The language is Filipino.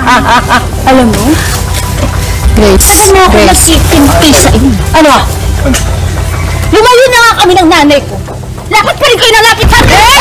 Alam mo? Grace. Saan mo ako nagsitimpi sa inyo? Ano? Lumayo na nga kami ng nanay ko. Lapit pa rin kayo nalapit sa akin!